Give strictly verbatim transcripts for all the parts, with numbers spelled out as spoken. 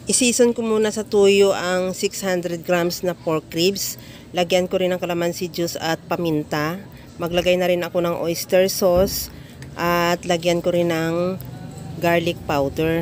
I-season ko muna sa tuyo ang six hundred grams na pork ribs. Lagyan ko rin ng calamansi juice at paminta. Maglagay na rin ako ng oyster sauce at lagyan ko rin ng garlic powder.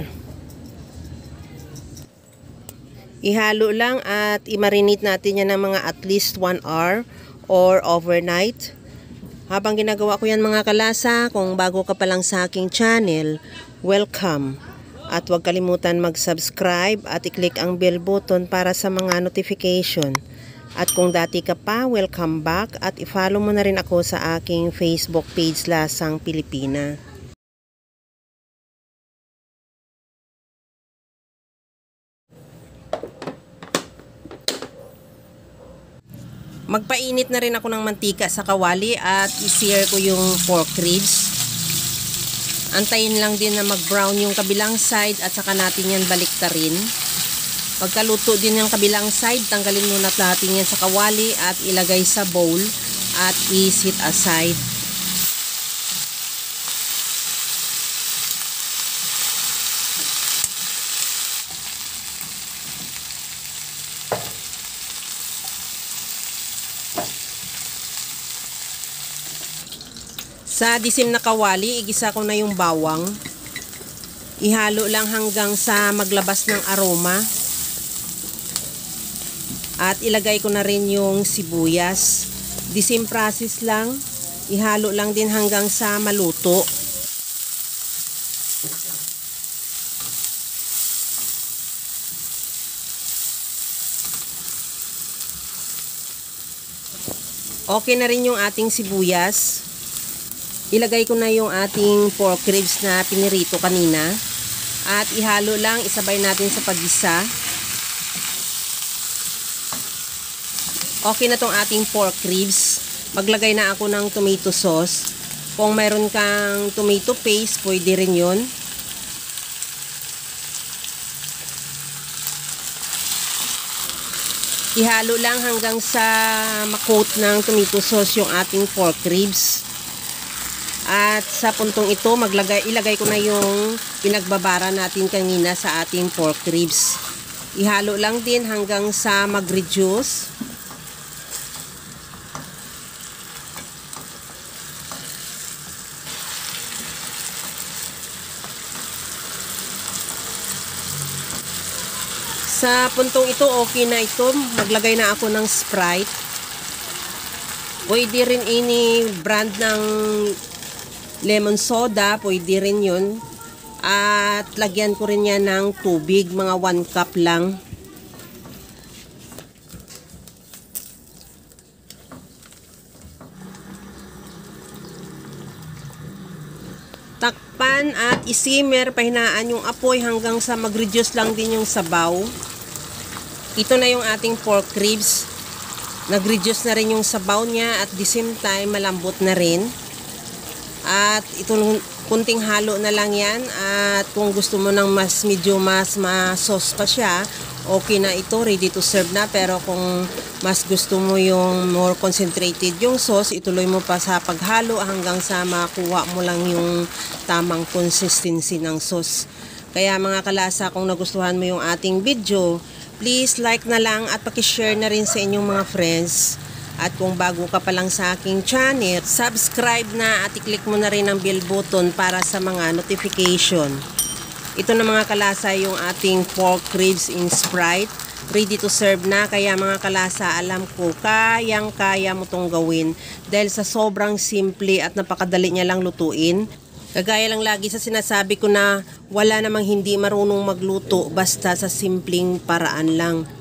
Ihalo lang at i-marinate natin yan ng mga at least one hour or overnight. Habang ginagawa ko yan mga kalasa, kung bago ka pa lang sa aking channel, welcome. At huwag kalimutan mag-subscribe at i-click ang bell button para sa mga notification. At kung dati ka pa, welcome back at i-follow mo na rin ako sa aking Facebook page Lasang Pilipina. Magpainit na rin ako ng mantika sa kawali at i-sear ko yung pork ribs. Antayin lang din na mag-brown yung kabilang side at saka natin yan baliktarin. Pagkaluto din yung kabilang side, tanggalin muna natin yan sa kawali at ilagay sa bowl at i-set aside. Sa disim na kawali, igisa ko na yung bawang. Ihalo lang hanggang sa maglabas ng aroma. At ilagay ko na rin yung sibuyas. Disim process lang. Ihalo lang din hanggang sa maluto. Okay na rin yung ating sibuyas. Ilagay ko na yung ating pork ribs na pinirito kanina. At ihalo lang, isabay natin sa paggisa. Okay na tong ating pork ribs. Maglagay na ako ng tomato sauce. Kung mayroon kang tomato paste, pwede rin yun. Ihalo lang hanggang sa makoat ng tomato sauce yung ating pork ribs. At sa puntong ito, maglagay, ilagay ko na yung pinagbabara natin kanina sa ating pork ribs. Ihalo lang din hanggang sa mag-reduce. Sa puntong ito, okay na ito. Maglagay na ako ng Sprite. Pwede rin ini brand ng lemon soda, pwede rin yun. At lagyan ko rin yan ng tubig, mga one cup lang. Takpan at isimmer, pahinaan yung apoy hanggang sa mag-reduce lang din yung sabaw. Ito na yung ating pork ribs. Nag-reduce na rin yung sabaw niya at the same time malambot na rin. At itong kunting halo na lang yan. At kung gusto mo ng mas medyo mas ma-sauce pa siya, okay na ito, ready to serve na. Pero kung mas gusto mo yung more concentrated yung sauce, ituloy mo pa sa paghalo hanggang sa makuha mo lang yung tamang consistency ng sauce. Kaya mga kalasa, kung nagustuhan mo yung ating video, please like na lang at pakishare na rin sa inyong mga friends. At kung bago ka pa lang sa aking channel, subscribe na at i-click mo na rin ang bell button para sa mga notification. Ito na mga kalasa yung ating pork ribs in Sprite. Ready to serve na. Kaya mga kalasa, alam ko, kayang-kaya mo itong gawin. Dahil sa sobrang simple at napakadali niya lang lutuin. Kagaya lang lagi sa sinasabi ko na wala namang hindi marunong magluto basta sa simpleng paraan lang.